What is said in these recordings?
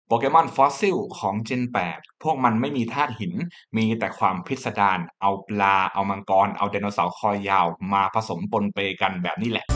โปเกมอนฟอสซิลของ Gen 8พวกมันไม่มีธาตุหินมีแต่ความพิสดารเอาปลาเอามังกรเอาไดโนเสาร์คอยาวมาผสมปนเปกันแบบนี้แหละ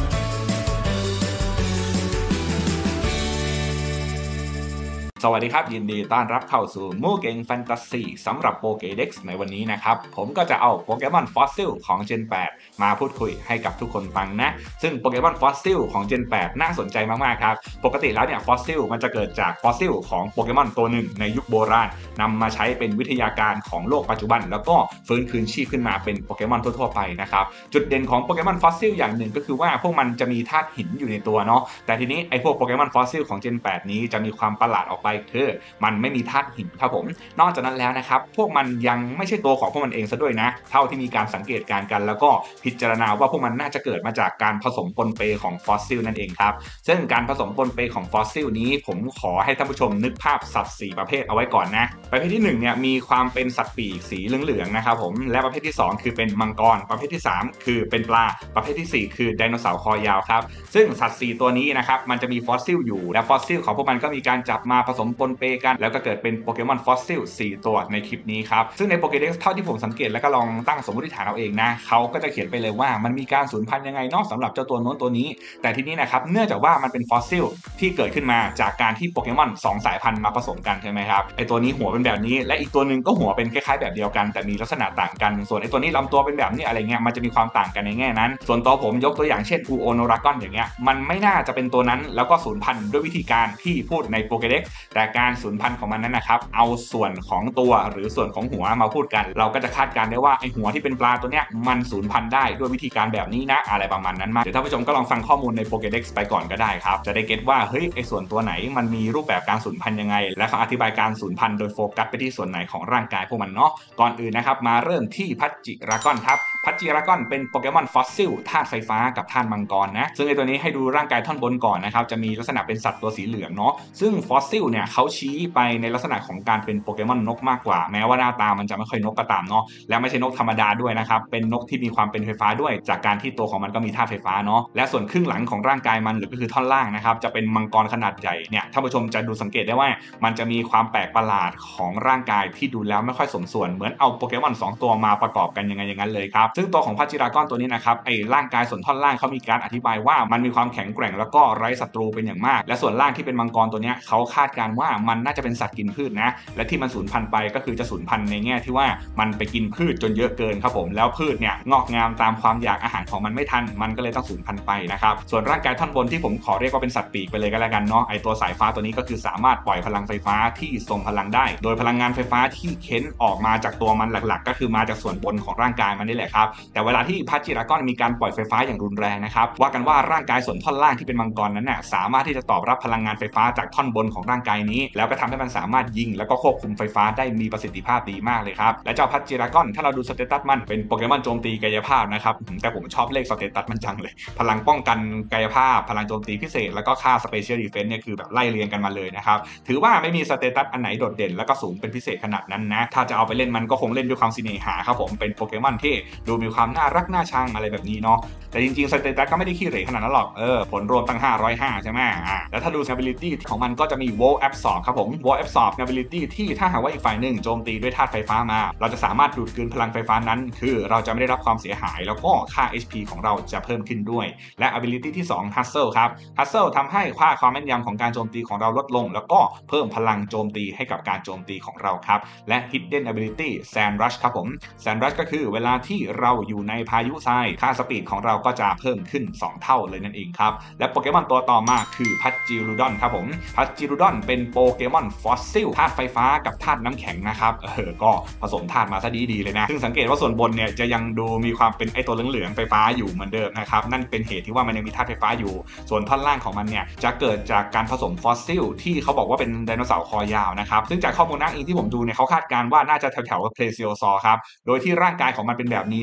สวัสดีครับยินดีต้อนรับเข้าสู่มู่เก่งแฟนตาซีสำหรับโปเกเด็กซ์ในวันนี้นะครับผมก็จะเอาโปเกมอนฟอสซิลของ Gen 8มาพูดคุยให้กับทุกคนฟังนะซึ่งโปเกมอนฟอสซิลของ Gen 8น่าสนใจมากๆครับปกติแล้วเนี่ยฟอสซิลมันจะเกิดจากฟอสซิลของโปเกมอนตัวหนึ่งในยุคโบราณนำมาใช้เป็นวิทยาการของโลกปัจจุบันแล้วก็ฟื้นคืนชีพขึ้นมาเป็นโปเกมอนทั่วๆไปนะครับจุดเด่นของโปเกมอนฟอสซิลอย่างหนึ่งก็คือว่าพวกมันจะมีธาตุหินอยู่ในตัวเนาะแต่ทีนี้ไอ้พวกโปเกมอนฟอสซิลของ Gen 8นี้จะมีความประหลาดออกไปคือมันไม่มีธาตุหินครับผมนอกจากนั้นแล้วนะครับพวกมันยังไม่ใช่ตัวของพวกมันเองซะด้วยนะเท่าที่มีการสังเกตการกันแล้วก็พิจารณาว่าพวกมันน่าจะเกิดมาจากการผสมปนเปของฟอสซิลนั่นเองครับซึ่งการผสมปนเปของฟอสซิลนี้ผมขอให้ท่านผู้ชมนึกภาพสัตว์4ประเภทเอาไว้ก่อนนะประเภทที่1เนี่ยมีความเป็นสัตว์ปีกสีเหลืองๆนะครับผมและประเภทที่2คือเป็นมังกรประเภทที่3คือเป็นปลาประเภทที่4คือไดโนเสาร์คอยาวครับซึ่งสัตว์4ตัวนี้นะครับมันจะมีฟอสซิลอยู่และฟอสซิลของพวกมันก็มีการจับมาผสมปนเปกันแล้วก็เกิดเป็นโปเกมอนฟอสซิล4ตัวในคลิปนี้ครับซึ่งในโปเกเด็กซ์เท่าที่ผมสังเกตแล้วก็ลองตั้งสมมติฐานเอาเองนะเขาก็จะเขียนไปเลยว่ามันมีการสูญพันธุ์ยังไงนอกสำหรับเจ้าตัวโน้นตัวนี้แต่ทีนี้นะครับเนื่องจากว่ามันเป็นฟอสซิลที่เกิดขึ้นมาจากการที่โปเกมอน2สายพันธุ์มาผสมกันใช่ไหมครับไอตัวนี้หัวเป็นแบบนี้และอีกตัวหนึ่งก็หัวเป็นคล้ายๆแบบเดียวกันแต่มีลักษณะต่างกันส่วนไอตัวนี้ลำตัวเป็นแบบนี้อะไรเงี้ยมันจะมีความต่างกันในแง่นั้นส่วนตัวผมยกตัวอย่างเช่นอูโอโนรากอนอย่างเงี้ยมันไม่น่าจะเป็นตัวนั้นแล้วก็สูญพันธุ์ด้วยวิธีการที่พูดในโปเกเด็กซ์แต่การสูญพันธุ์ของมันนั้นนะครับเอาส่วนของตัวหรือส่วนของหัวมาพูดกันเราก็จะคาดการได้ว่าไอหัวที่เป็นปลาตัวเนี้ยมันสูญพันธุ์ได้ด้วยวิธีการแบบนี้นะอะไรประมาณนั้นมาเดี๋ยวท่านผู้ชมก็ลองฟังข้อมูลในโปเกเด็กซ์ไปก่อนก็ได้ครับจะได้เก็ตว่าเฮ้ยไอส่วนตัวไหนมันมีรูปแบบการสูญพันธุ์ยังไงและเขาอธิบายการสูญพันธุ์โดยโฟกัสไปที่ส่วนไหนของร่างกายพวกมันเนาะก่อนอื่นนะครับมาเริ่มที่พัชจิรากอนครับพัชจิรากอนเป็นโปเกมอนฟอสซิลธาตุไฟฟ้ากับธาตุมังกรนะซึ่งไอตัวนี้ให้ดูร่างกายท่อนบนก่อนนะครับจะมีลักษณะเป็นสัตว์ตัวสีเหลืองเนาะซึ่งฟอสซิลเนี่ยเขาชี้ไปในลักษณะของการเป็นโปเกมอนนกมากกว่าแม้ว่าหน้าตามันจะไม่ค่อยนกก็ตามเนาะและไม่ใช่นกธรรมดาด้วยนะครับเป็นนกที่มีความเป็นไฟฟ้าด้วยจากการที่ตัวของมันก็มีธาตุไฟฟ้าเนาะและส่วนครึ่งหลังของร่างกายมันหรือก็คือท่อนล่างนะครับจะเป็นมังกรขนาดใหญ่เนี่ยท่านผู้ชมจะดูสังเกตได้ว่ามันจะมีความแปลกประหลาดของร่างกายที่ดูแล้วไม่ค่อยสมส่วนเหมือนเอาโปเกมอน2ตัวมาประกอบกันยังไงอย่างนั้นเลยครับซึ่งตัวของพัชจิรากอนตัวนี้นะครับไอ้ร่างกายส่วนท่อนล่างเขามีการอธิบายว่ามันมีความแข็งแกร่งแล้วก็ไร้ศัตรูเป็นอย่างมากและส่วนล่างที่เป็นมังกรตัวนี้เขาคาดการว่ามันน่าจะเป็นสัตว์กินพืชนะและที่มันสูญพันธุ์ไปก็คือจะสูญพันธุ์ในแง่ที่ว่ามันไปกินพืชจนเยอะเกินครับผมแล้วพืชเนี่ยงอกงามตามความอยากอาหารของมันไม่ทันมันก็เลยต้องสูญพันธุ์ไปนะครับส่วนร่างกายท่อนบนที่ผมขอเรียกว่าเป็นสัตว์ปีกไปเลยก็แล้วกันเนาะไอตัวสายฟ้าตัวนี้ก็คือสามารถปล่อยพลังไฟฟ้าที่ทรงพลังได้โดยพลังงานไฟฟ้าที่เค้นออกมาจากตัวมันหลักๆก็คือมาจากส่วนบนของร่างกายมันนี่แหละครับแต่เวลาที่พัชจิรากอนมีการปล่อยไฟฟ้าอย่างรุนแรงนะครับว่ากันว่าร่างกายส่วนท่อนล่างที่เป็นมังกรนั้นน่ะสามารถที่จะตอบรับพลังงานไฟฟ้าจากท่อนบนของร่างกายนี้แล้วก็ทำให้มันสามารถยิงแล้วก็ควบคุมไฟฟ้าได้มีประสิทธิภาพดีมากเลยครับและเจ้าพัชจิรากอนถ้าเราดูสเตตัสมันเป็นโปเกมอนโจมตีกายภาพนะครับแต่ผมชอบเลขสเตตัสมันจังเลยพลังป้องกันกายภาพพลังโจมตีพิเศษแล้วก็ค่าสเปเชียลดีเฟนส์เนี่ยคือแบบไล่เรียงกันมาเลยนะครับถือว่าไม่มีสเตตัสอันไหนโดดเด่นแล้วก็สูงเป็นพิเศษขนาดนั้นนะถ้าจะเอาไปเล่นมันก็คงเล่นด้วยความสิเนหาครับผมเป็นโปเกมอนที่ดูมีความน่ารักน่าชังอะไรแบบนี้เนาะแต่จริงๆสเตตัสก็ไม่ได้ขี้เหร่ขนาดนั้นหรอกผลรวมตั้ง505ใช่ไหมแล้วถ้าดู ability ของมันก็จะมี Volt Absorb ครับผม Volt Absorb ability ที่ถ้าหากว่าอีกฝ่ายหนึ่งโจมตีด้วยธาตุไฟฟ้ามาเราจะสามารถดูดกลืนพลังไฟฟ้านั้นคือเราจะไม่ได้รับความเสียหายแล้วก็ค่า HP ของเราจะเพิ่มขึ้นด้วยและ ability ที่2 Hustle ครับ Hustle ทำให้ค่าความแม่นยำของการโจมตีของเราลดลงแล้วก็เพิ่มพลังโจมตีให้กับการโจมตีของเราครับและ Hidden ability Sand Rush ครับผม Sand Rush ก็คือเวลาที่เราอยู่ในพายุทรายค่าสปีดของเราก็จะเพิ่มขึ้น2เท่าเลยนั่นเองครับและโปเกมอนตัวต่อมาคือพัชจิรูดอนครับผมพัชจิรูดอนเป็นโปเกมอนฟอสซิลธาตุไฟฟ้ากับธาตุน้ำแข็งนะครับก็ผสมธาตุมาซะดีเลยนะซึ่งสังเกตว่าส่วนบนเนี่ยจะยังดูมีความเป็นไอตัวเหลืองๆไฟฟ้าอยู่เหมือนเดิมนะครับนั่นเป็นเหตุที่ว่ามันยังมีธาตุไฟฟ้าอยู่ส่วนท่อนล่างของมันเนี่ยจะเกิดจากการผสมฟอสซิลที่เขาบอกว่าเป็นไดโนเสาร์คอยาวนะครับซึ่งจากข้อมูลอ้างอิงที่ผมดูเนี่ยเขาคาดการณ์ว่าน่าจะแถวๆเพลซิโอซอร์ครับโดยที่ร่างกายของมันเป็นแบบนี้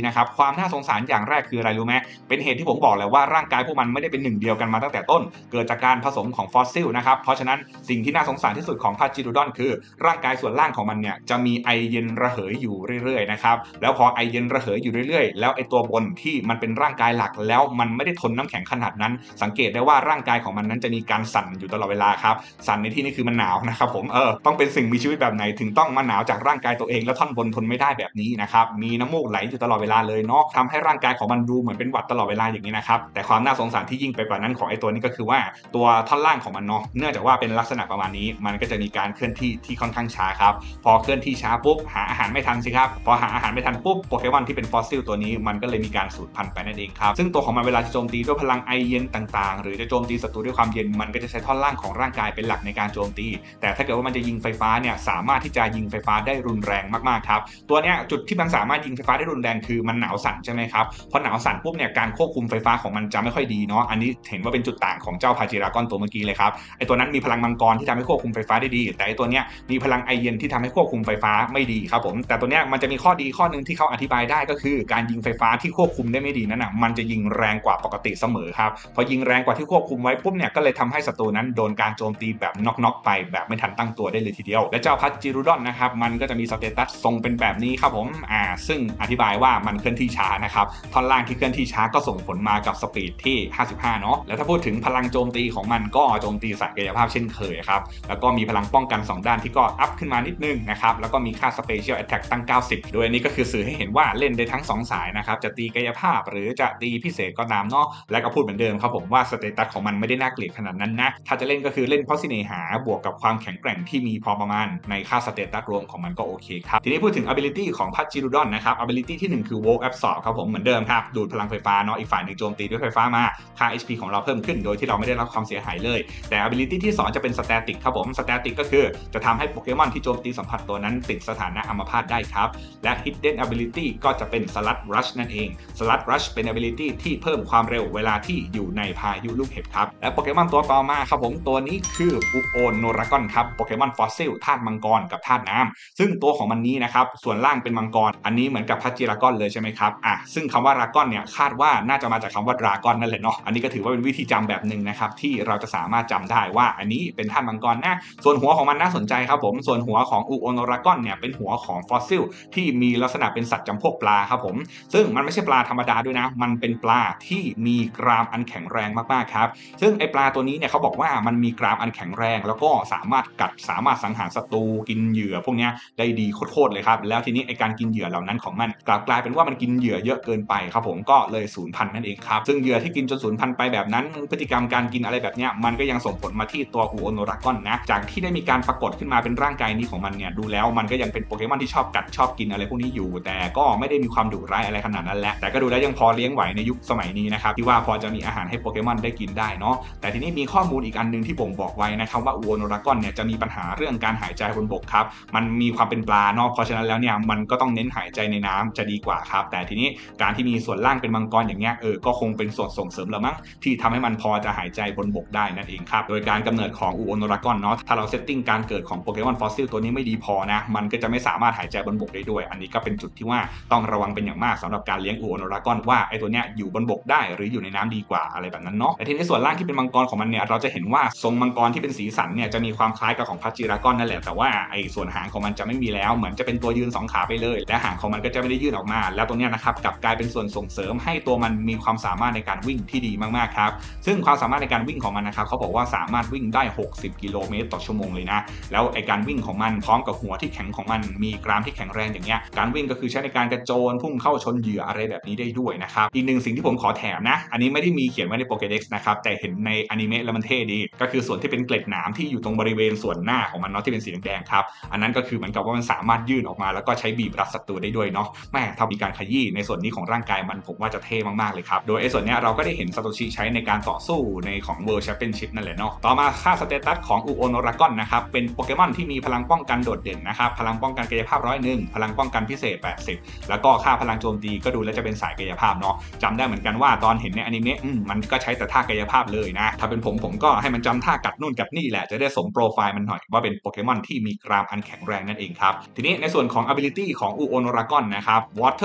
นะครับความน่าสงสารอย่างแรกคืออะไรรู้ไหมเป็นเหตุที่ผมบอกแล้วว่าร่างกายพวกมันไม่ได้เป็นหนึ่งเดียวกันมาตั้งแต่ต้นเกิดจากการผสมของฟอสซิลนะครับเพราะฉะนั้นสิ่งที่น่าสงสารที่สุดของพาจิรูดอนคือร่างกายส่วนล่างของมันเนี่ยจะมีไอเย็นระเหยอยู่เรื่อยๆนะครับแล้วพอไอเย็นระเหยอยู่เรื่อยๆแล้วไอตัวบนที่มันเป็นร่างกายหลักแล้วมันไม่ได้ทนน้ำแข็งขนาดนั้นสังเกตได้ว่าร่างกายของมันนั้นจะมีการสั่นอยู่ตลอดเวลาครับสั่นในที่นี้คือมันหนาวนะครับผมต้องเป็นสิ่งมีชีวิตแบบไหนถึงต้องมาหนาวจากร่างกายตัวเองแล้วท่อนบนทนไม่ได้แบบนี้นะครับมีน้ำมูกไหลอยู่ตลอดเวลาเลยเนาะทำให้ร่างกายของมันดูเหมือนเป็นหวัดตลอดเวลาอย่างนี้นะครับแต่ความน่าสงสารที่ยิ่งไปกว่านั้นของไอตัวนี้ก็คือว่าตัวท่อนล่างของมันเนาะเนื่องจากว่าเป็นลักษณะประมาณนี้มันก็จะมีการเคลื่อนที่ที่ค่อนข้างช้าครับพอเคลื่อนที่ช้าปุ๊บหาอาหารไม่ทันสิครับพอหาอาหารไม่ทันปุ๊บโปเกมอนที่เป็นฟอสซิลตัวนี้มันก็เลยมีการสูญพันธุ์ไปนั่นเองครับซึ่งตัวของมันเวลาจะโจมตีด้วยพลังไอเย็นต่างๆหรือจะโจมตีศัตรูด้วยความเย็นมันก็จะใช้ท่อนล่างของร่างกายเป็นหลักในการโจมตีแต่ถ้าเกิดว่ามันจะยิงไฟฟ้าเนี่ยสามารถที่จะยิงไฟฟ้าได้รุนแรงมากๆครับตัวเนี้ยจุดที่มันสามารถยิงไฟฟ้าได้รุนแรงคือมันหนาวสั่นใช่ไหมครับพอหนาวสั่นปุ๊บเนี่ยการควบคุมไฟฟ้าของมันจะไม่ค่อยดีเนาะอันนี้เห็นว่าเป็นจุดต่างของเจ้าพาจิรากอนตัวเมื่อกี้เลยครับไอตัวนั้นมีพลังมังกรที่ทำให้ควบคุมไฟฟ้าได้ดีแต่ไอตัวเนี้ยมีพลังไอเย็นที่ทำให้ควบคุมไฟฟ้าไม่ดีครับผมแต่ตัวเนี้ยมันจะมีข้อดีข้อนึงที่เขาอธิบายได้ก็คือการยิงไฟฟ้าที่ควบคุมได้ไม่ดีนั้นนะมันจะยิงแรงกว่าปกติเสมอครับพอยิงแรงกว่าที่ควบคุมไว้ปุ๊บเนี่ยก็เลยทำให้ศัตรูนั้นโดนการโจมตีแบบน็อกไปแบบไม่ทันตั้งตัวได้เลยทีเดียวและเจ้าพัชจิรุดอนนะครับมันก็จะมีสเตตัสทรงเป็นแบบนี้ครับผมซึ่งอธิบายว่ามันเคลื่อนที่ช้านะครับท่อนล่างที่เคลื่อนที่ช้าก็ส่งผลมากับสปีดที่55เนาะแล้วถ้าพูดถึงพลังโจมตีของมันก็โจมตีสายกายภาพเช่นเคยครับแล้วก็มีพลังป้องกัน2ด้านที่ก็อัพขึ้นมานิดนึงนะครับแล้วก็มีค่า Special Attack ตั้ง90โดยอันนี้ก็คือสื่อให้เห็นว่าเล่นได้ทั้ง2สายนะครับจะตีกายภาพหรือจะตีพิเศษก็ตามเนาะและก็พูดเหมือนเดิมครับผมว่าสเตตัสของมันไม่ได้น่าเกลียดขนาดนั้นนะถ้าจะเล่นก็คือเล่นเพราะเสน่หาบวกกับความแข็งแกร่งที่มีพอประมาณในค่าสเตตัสรวมของมันก็โอเคครับทีนี้พูดถึง ability ของพัชจิรุดอนนะครับ ability ที่1คือ Volt Absorb ครับผมเหมือนเดิมครับดูดพลังไฟฟ้าเนาะอีกฝ่ายหนึ่งโจมตีด้วยไฟฟ้ามาค่า HP ของเราเพิ่มขึ้นโดยที่เราไม่ได้รับความเสียหายเลยแต่ ability ที่2จะเป็น static ครับผม static ก็คือจะทำให้โปเกมอนที่โจมตีสัมผัสตัวนั้นติดสถานะอัมพาตได้ครับและ hidden ability ก็จะเป็น Sludge Rush นั่นเอง Sludge Rush เป็น ability ที่เพิ่มความเร็วเวลาที่อยู่ในพายุลูกเห็บครับและโปเกมอนตัวต่อมาครับผมตัวนี้คืออุโอนโนรากอนครับโปเกมอนฟอสซิลธาตุมังกรกับธาตุน้ำซึ่งตัวของมันนี้นะครับส่วนล่างเป็นมังกรอันนี้เหมือนกับพัชจิรากอนเลยใช่ไหมครับซึ่งคำว่ารากอนเนี่ยคาดว่าน่าจะมาจากคำว่าดราก้อนนั่นแหละเนาะอันนี้ก็ถือว่าเป็นวิธีจำแบบหนึ่งนะครับที่เราจะสามารถจำได้ว่าอันนี้เป็นธาตุมังกรนะส่วนหัวของมันน่าสนใจครับผมส่วนหัวของอุโอนโนรากอนเนี่ยเป็นหัวของฟอสซิลที่มีลักษณะเป็นสัตว์จำพวกปลาครับผมซึ่งมันไม่ใช่ปลาธรรมดาด้วยนะมันเป็นปลาที่มีกรามอันแข็งแรงมากๆครับซึ่งไอปลาตัวนี้เนี่ยเขาบอกว่ามันมีกรามอันแข็งแรงแล้วก็สามารถกัดสามารถสังหารศัตรูกินเหยื่อพวกนี้ได้ดีโคตรเลยครับแล้วทีนี้ไอการกินเหยื่อเหล่านั้นของมันกลับกลายเป็นว่ามันกินเหยื่อเยอะเกินไปครับผมก็เลยสูญพันธุ์นั่นเองครับซึ่งเหยื่อที่กินจนสูญพันธุ์ไปแบบนั้นพฤติกรรมการกินอะไรแบบนี้มันก็ยังส่งผลมาที่ตัวอุโอนโนรากอนนะจากที่ได้มีการปรากฏขึ้นมาเป็นร่างกายนี้ของมันเนี่ยดูแล้วมันก็ยังเป็นโปเกมอนที่ชอบกัดชอบกินอะไรพวกนี้อยู่แต่ก็ไม่ได้มีความดุร้ายอะไรขนาดนั้นแหละแต่ก็ดูแล้วยังพอเลี้ยงไหวในยุคสมัยนี้นะครับที่ว่าพอจะมีอาหารให้โปเกมอนได้กินได้เนาะแต่ทีนี้มีข้อมูลอีกอันนึงที่ผมบอกไว้นะครับว่าอุโอนโนรากอนเนี่ยจะมีปัญหาเรื่องการหายใจบนบกครับมันมีความเป็นปลาเนาะเพราะฉะนั้นแล้วเนี่ยมันก็ต้องเน้นหายใจในน้ำจะดีกว่าครับแต่ทีนี้การที่มีส่วนล่างเป็นมังกรอย่างเงี้ยก็คงเป็นส่วนส่งเสริมละมั้งที่ทำให้มันพอจะหายใจบนบกได้นั่นเองครับโดยการกำเนิดของอุโอนโนรากอนเนาะถ้าเราเซตติ้งการเกิดของโปเกมอนฟอสซิลตัวนี้ไม่ดีพอนะมันก็จะไม่สามารถหายใจบนบกได้ด้วยอันนี้ก็เป็นจุดที่ว่าต้องระวังเป็นอย่างมากสำหรับการเลี้ยงอุโอนโนรากอนว่าไอ้ตัวเนี้ยอยู่บนบกได้หรืออยู่ในน้ำดีกว่าอะไรแบบนั้นเนาะแต่ทีนี้ส่วนล่างที่เป็นมังกรของมันเนี่ยเราจะเห็นว่าทรงมังกรที่เป็นสีสันเนี่ยจะมีความคล้ายกับของพัชจิรากอนนั่นแหละแต่ว่าไอ้ส่วนหางของมันจะไม่มีแล้วเหมือนจะเป็นตัวยืน2ขาไปเลยและหางของมันก็จะไม่ได้ยื่นออกมาแล้วตัวเนี้ยนะครับกลับกลายเป็นส่วนส่งเสริมให้ตัวมันมีความสามารถในการวิ่งที่ดีมากๆครับซึ่งความสามารถในการวิ่งของมันนะครับเขาบอกว่าสามารถวิ่งได้60กิโลเมตรต่อชั่วโมงเลยนะแล้วไอ้การวิ่งของมันพร้อมกับหัวที่แข็งของมันมีกรามที่แข็งแรงอย่างเงี้ยการวิ่งก็คือใช้ในการกระโจนพุ่งเข้าชนเหยื่ออะไรแบบนี้ได้ด้วยนะครับอีกหนึ่งสิ่งที่ผมขอแถมนะอันนี้ไม่ได้มีเขียนไว้ในโปเกเด็กซ์นะครับแต่เห็นในอนิเมะแล้วมันเท่ดีก็คือส่วนที่เป็นเกล็ดหนามที่อยู่ตรงบริเวณส่วนหน้าของมันเนาะที่เป็นสีแดงๆครับอันนั้นก็คือเหมือนกับว่ามันสามารถยื่นออกมาแล้วก็ใช้บีบรัดศัตรูได้ด้วยเนาะแม่ถ้ามีการขยี้ในส่วนนี้ของร่างกายมันผมว่าจะเท่มากๆเลยครับโดยไอ้ส่วนนี้เราก็ได้เห็นซาโตชิใช้ในการต่อสู้ในของ World Championship นั่นแหละเนาะต่อมาค่าสเตตัสของอุโอนโนรากอนนะครับเป็นโปเกมอนที่มีพลังป้องกันโดดเด่นนะครับพลังป้องกันกายภาพ101พลังป้องกันพิเศษ80แล้วก็ค่าพลังโจมตีก็ดูแล้วจะเป็นสายกายภาพเนาะจำได้เหมือนกันว่าตอนเห็นในอนิเมะมันก็ใช้แต่ท่ากายภาพเลยนะถ้าเป็นผมก็ให้มันจำท่ากัดนู่นกัดนี่แหละจะได้สมโปรไฟล์มันหน่อยว่าเป็นโปเกมอนที่มีกรามอันแข็งแรงนั่นเองครับทีนี้ในส่วนของ ability ของอุโอนโนรากอนนะครับ Water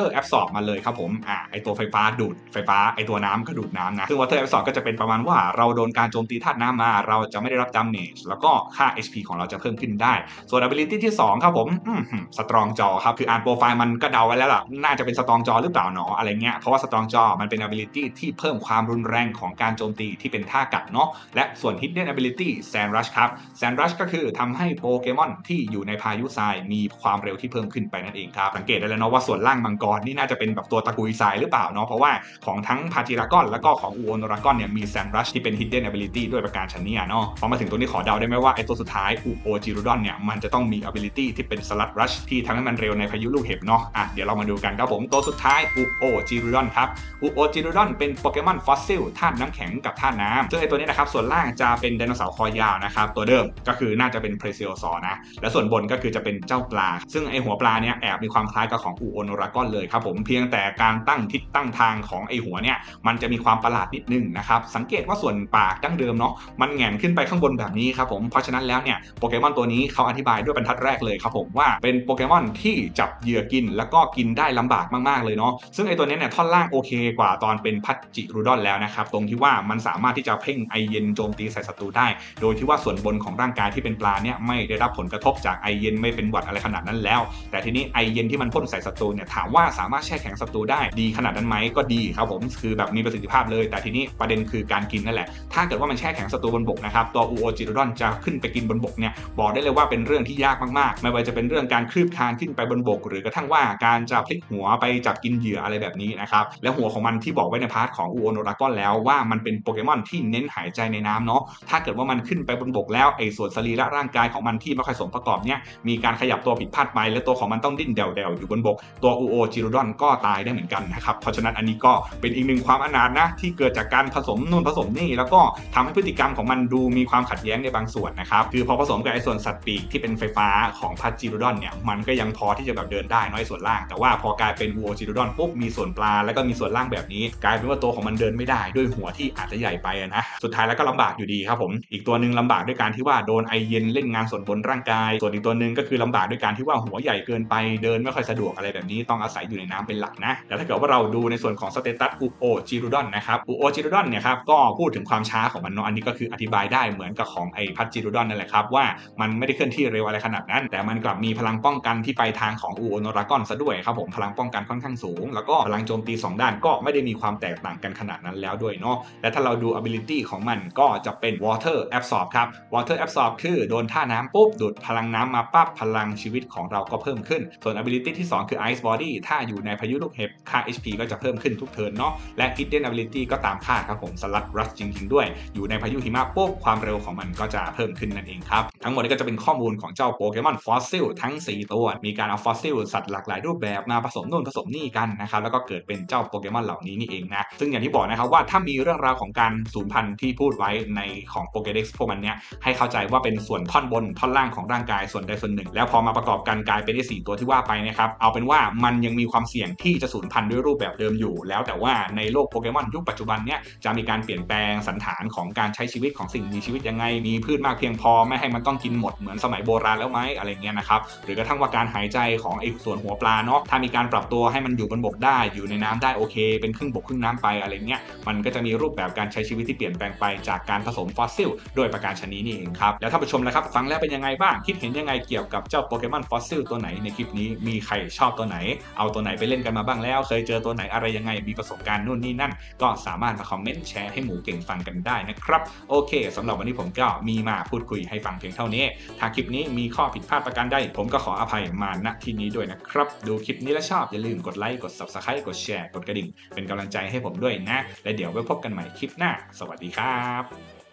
water absorb มาเลยครับผมไอตัวไฟฟ้าดูดไฟฟ้าไอตัวน้ำก็ดูดน้ำนะซึ่ง water absorb ก็จะเป็นประมาณว่าเราโดนการโจมตีธาตุน้ำมาเราจะไม่ได้รับ damage แล้วก็ค่า HP ของเราจะเพิ่มขึ้นได้ส่วน ability ที่2ครับผมstrong jaw ครับคืออ่านโปรไฟล์มันก็เดาไว้แล้วล่ะน่าจะเป็น strong jaw หรือเปล่าหนออะไรเงี้ยเพราะว่า strong jaw มันเป็น ability ที่เพิ่มความรุนแรงของการโจมตีที่เป็นท่ากัดเนาะและส่วน hidden ability sand rush ครับ sand rush ก็คือทำให้โปเกมอนที่อยู่ในพายุทรายมีความเร็วที่เพิ่มขึ้นไปนั่นเองครับสังเกตได้แล้วเนาะว่าส่วนล่างมังกรนี่น่าจะเป็นแบบตัวตะกุยทรายหรือเปล่าเนาะเพราะว่าของทั้งพาจิรากอนแล้วก็ของอูโอนรากอนเนี่ยมี sand rush ที่เป็น hidden ability ด้วยประการชนีเนาะพอมาถึงตัวนี้ขอเดาได้ไหมว่าไอตัวสุดท้ายอูโอจิรุดอนเนี่ยมันจะต้องมี ability ที่เป็น slot rush ที่ทำให้มันเร็วในพายุลูกเห็บเนาะเดี๋ยวเรามาดูกันครับผมตัวสุดท้ายอูโอจิรุดอนครับอูโอจิรุดอนเป็นโปเกมอนฟอสซิลธาตุน้ำแข็งกับธาตุน้ำซึ่งไอตัวนี้นะครับส่วนล่างจะเป็นไดโนเสาร์คอยาวนะครับตัวเดิมก็คือน่าจะเป็นเพรเซียซอนะและส่วนบนก็คือจะเป็นเจ้าปลาซึ่งไอหัวปลาเนี่ยแอบมีความคล้ายกับของอูโอนรากอนเลยครับผมเพียงแต่การตั้งทิศตั้งทางของไอหัวเนี่ยมันจะมีความประหลาดนิดนึงนะครับสังเกตว่าส่วนปากดั้งเดิมเนาะมันแหง่นขึ้นไปข้างบนแบบนี้ครับผมเพราะฉะนั้นแล้วเนี่ยโปเกมอนตัวนี้เขาอธิบายด้วยบรรทัดแรกเลยครับผมว่าเป็นโปเกมอนที่จับเหยื่อกินแล้วก็กินได้ลำบากมากๆเลยเนาะซึ่งไอตัวนี้เนี่ยท่อนล่างโอเคกว่าตอนเป็นพัจิรูดอนแล้วนะครับตรงที่ว่ามันสามารถที่จะเพ่งไอเย็นโจมตีใส่ศัตรูได้โดยที่ว่าส่วนบนของร่างกายที่เป็นปลาเนี่ยไม่ได้รับผลกระทบจากไอเย็นไม่เป็นหวัดอะไรขนาดนั้นแล้วแต่ทีนี้ไอเย็นที่มันพ่นใส่ศัตรูเนี่ยถามว่าสามารถแช่แข็งศัตรูได้ดีขนาดนั้นไหมก็ดีครับผมคือแบบมีประสิทธิภาพเลยแต่ทีนี้ประเด็นคือการกินนั่นแหละถ้าเกิดว่ามันแช่แข็งศัตรูบนบกนะครับตัวอูโอจิรุดอนจะขึ้นไปกินบนบกเนี่ยบอกได้เลยว่าเป็นเรื่องที่ยากมากๆไม่ว่าจะเป็นเรื่องการคลืบคลานขึ้นไปบนบกหรือกระทั่งว่าการจะพลิกหัวไปจับกินเหยื่ออะไรแบบนี้นะครับและหัวของมันที่บอกไว้ในพาร์ทของอูโอนรากอนแล้วว่ามันเป็นโปเกมอนที่เน้นหายใจในน้ำเนาะถ้าเกิดว่ามันขึ้นไปบนบกแล้วไอ้ส่วนสรีระร่างกายของมันที่ไม่ค่อยสมประกอบเนี่ยมีการขยับตัวผิดพลาดไปและตัวของมันต้องดิ้นเดี่ยวๆอยู่บนบกตัวอูโอจิรุดอนก็ตายได้เหมือนกันนะครับเพราะฉะนั้นอันนี้ก็เป็นอีกหนึ่งความอนาถนะที่เกิดจากการผสมนู่นผสมนี่แล้วก็ทำให้พฤติกรรมของมันดูมีความขัดแย้งในบางส่วนนะครับคือพอผสมกับไอ้ส่วนสัตว์ปีกที่เป็นไฟฟ้าของพัจิรุดอนเนี่ยมันก็ยังพอที่จะแบบเดินได้น้อยส่วนล่างแต่ว่าพอกลายเป็นอูโอจิรุดอนปุ๊บมีส่วนปลาแล้วก็มีส่วนล่างแบบนี้กลายเป็นว่าตัวของมันเดินไม่ได้ด้วยหัวที่อาจจะใหญ่ไปนะสุดท้ายแล้วก็ลำบากอยู่ดีครับผมอีกตัวนึงลำบากด้วยการที่ว่าโดนไอเย็นเล่นงานส่วนบนร่างกายส่วนอีกตัวนึงก็คือลำบากด้วยการที่ว่าหัวใหญ่เกินไปเดินไม่ค่อยสะดวกอะไรแบบนี้ต้องอาศัยอยู่ในน้ำเป็นหลักนะแต่ถ้าเกิดว่าเราดูในส่วนของสเตตัสอูโอจิรุดอนนะครับอูโอจิรุดอนเนี่ยครับก็พูดถึงความช้าของมันเนาะอันนี้ก็คืออธิบายได้เหมือนกับของไอพัจิรุดอนนั่นแหละครับว่ามันไม่ได้เคลื่อนที่เร็วอะไรขนาดนั้นแต่มันกลับมีพลังป้องกันที่ไปทางของอูโอนรากอนซะด้วยครับผมพลังป้องกันค่อนข้างสูงแล้วก็พลังโจมตี2ด้านก็ไม่ได้มีความแตกต่างกันขนาดนั้นแล้วด้วยเนาะและถ้าเราดู ability ของมันก็จะเป็น water absorb ครับ water absorb คือโดนท่าน้ำปุ๊บดูดพลังน้ำมาปั๊บพลังชีวิตของเราก็เพิ่มขึ้นส่วน ability ที่2คือ ice body ถ้าอยู่ในพายุลูกเห็บค่า HP ก็จะเพิ่มขึ้นทุกเทิร์นเนาะและ hidden ability ก็ตามคาดครับผม slot rush จริงๆด้วยอยู่ในพายุหิมะปุ๊บความเร็วของมันก็จะเพิ่มขึ้นนั่นเองครับทั้งหมดนี้ก็จะเป็นข้อมูลของเจ้าโปเกมอนฟอสซิลทั้ง4ตัวมีการเอาฟอสซิลสัตว์หลากหลายรูปแบบมาผสมนู่นผสมนี่กันนะครับแล้วก็เกิดเป็นเจ้าโปเกมอนเหล่านี้นี่เองนะซึ่งอย่างที่บอกนะครับว่าถ้ามีเรื่องราวของการสูญพันธุ์ที่พูดไว้ในของโปเกเด็กซ์พวกมันเนี้ยให้เข้าใจว่าเป็นส่วนท่อนบนท่อนล่างของร่างกายส่วนใดส่วนหนึ่งแล้วพอมาประกอบกันกลายเป็น4ตัวที่ว่าไปนะครับเอาเป็นว่ามันยังมีความเสี่ยงที่จะสูญพันธุ์ด้วยรูปแบบเดิมอยู่แล้วแต่ว่าในโลกโปเกมอนยุคปัจจุบันเนี้ยจะมีการเปลี่ยนแปลงสันฐานของการใช้ชีวิตของสิ่งมีชีวิตยังไงมีพืชมากเพียงพอไม่ให้มันต้องกินหมดเหมือนสมัยโบราณแล้วไหมอะไรเงี้ยนะครับหรือกระทั่งว่าการหายใจของไอ้ส่วนหัวปลาเนาะถ้ามีการปรับตัวให้มันอยู่บนบกได้อยู่ในน้ำได้โอเคเป็นครึ่งบกครึ่งน้ำไปอะไรเงี้ยมันก็จะมีรูปแบบการใช้ชีวิตที่เปลี่ยนแปลงไปจากการผสมฟอสซิลโดยประการชนิดนี้เองครับแล้วท่านผู้ชมนะครับฟังแล้วเป็นยังไงบ้างคิดเห็นยังไงเกี่ยวกับเจ้าโปเกมอนฟอสซิลตัวไหนในคลิปนี้มีใครชอบตัวไหนเอาตัวไหนไปเล่นกันมาบ้างแล้วเคยเจอตัวไหนอะไรยังไงมีประสบการณ์นู่นนี่นั่นก็สามารถมาคอมเมนต์แชร์ให้หมูเก่งฟังกันได้นะครับโอเคสำหรับวันนี้ผมก็มีมาพูดคุยให้ฟังเพียงเท่านี้ถ้าคลิปนี้มีข้อผิดพลาดประการใดผมก็ขออภัยมาณที่นี้ด้วยนะครับดูคลิปนี้แล้วชอบอย่าลืมกดไลค์กด Subscribe กดแชร์กดกระดิ่งเป็นกำลังใจให้ผมด้วยนะและเดี๋ยวไว้พบกันใหม่คลิปหน้าสวัสดีครับ